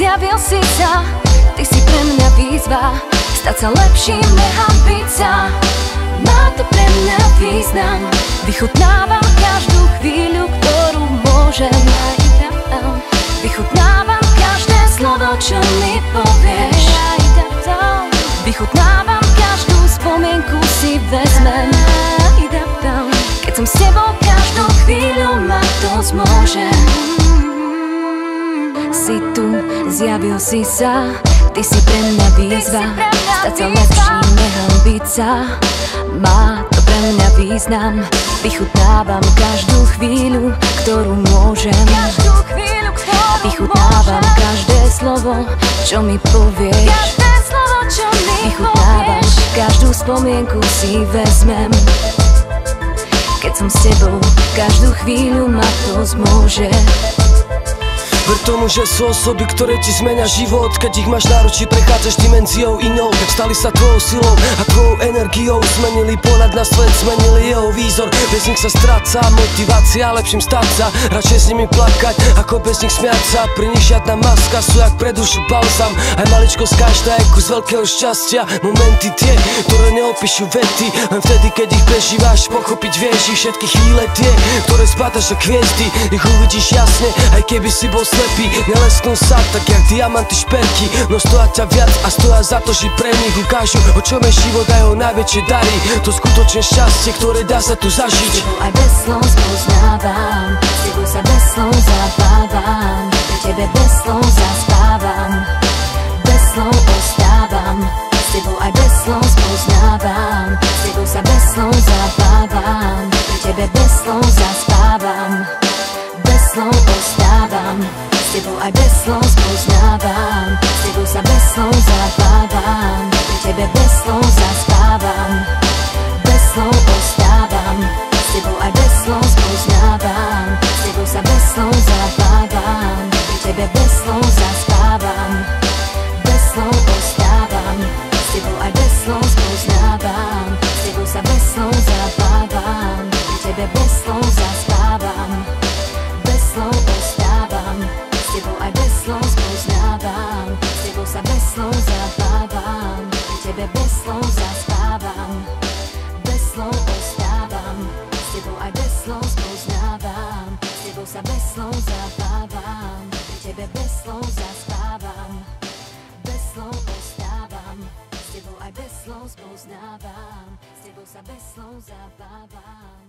zjavil si sa, ty si pre mňa výzva, stať sa lepším, nehambiť sa. Má to pre mňa význam, vychutnávam každú chvíľu, ktorú môžem. Vychutnávam každé slovo, čo mi povieš. Vychutnávam každú spomienku, si vezmem. Keď som s tebou každú chvíľu, ma to zmôže. Si tu, zjavil si sa, ty si pre mňa výzva, stať sa lepším, nehanbiť sa. Má to pre mňa význam, vychutnávam každú chvíľu, ktorú môžem. Vychutnávam každé slovo, čo mi povieš. Vychutnávam každú spomienku, si vezmem. Keď som s tebou, každú chvíľu ma to zmôže. Ver tomu, že sú osoby, ktoré ti zmenia život. Keď ich máš náručí, prechádzaš dimenziou inou. Stali sa tvojou silou a tvojou energiou. Zmenili pohľad na svet, zmenili jeho výzor. Bez nich sa stráca motivácia, lepším stať sa. Radšej s nimi plakať, ako bez nich smiať sa. Pri nich žiadna maska, sú jak pre dušu balzam. Aj maličkosť každá je kus veľkého šťastia. Momenty tie, ktoré neopíšu vety. Len vtedy, keď ich prežívaš, pochopiť vieš ich všetky chvíle tie, ktoré spátaš ako hviezdy. Ich uvidíš jasne, aj keby si bol slepý. Nelesknú sa tak jak diamanty šperky, no stoja ťa viac a stoja za to, že pre nich ukážu, o čom je život a jeho najväčšie dary. To skutočné šťastie, ktoré dá sa tu zažiť. S tebou aj bez slov spoznávam, s tebou sa bez slov zabávam, pri tebe bez slov zaspávam, bez slov ostávam. S tebou aj bez slov spoznávam, s tebou sa bez slov zabávam, pri tebe bez slov zaspávam, bez slov ostávam. S tebou aj bez slov spoznávam, s tebou sa bez slov zabávam, pri tebe bez slov zaspávam, bez slov ostávam. S tebou aj bez slov spoznávam, s tebou sa bez slov zabávam, pri tebe bez slov zaspávam, bez slov ostávam. S tebou aj bez slov spoznávam, s tebou sa bez slov zabávam, pri tebe bez slov zaspávam, bez slov ostávam. S tebou aj bez slov spoznávam, s tebou sa bez slov zabávam, pri tebe bez slov zaspávam, bez slov ostávam. S tebou aj bez slov spoznávam, s tebou sa bez slov zabávam, pri tebe bez slov zaspávam, bez slov ostávam. S tebou aj bez slov spoznávam, s tebou sa bez slov zabávam.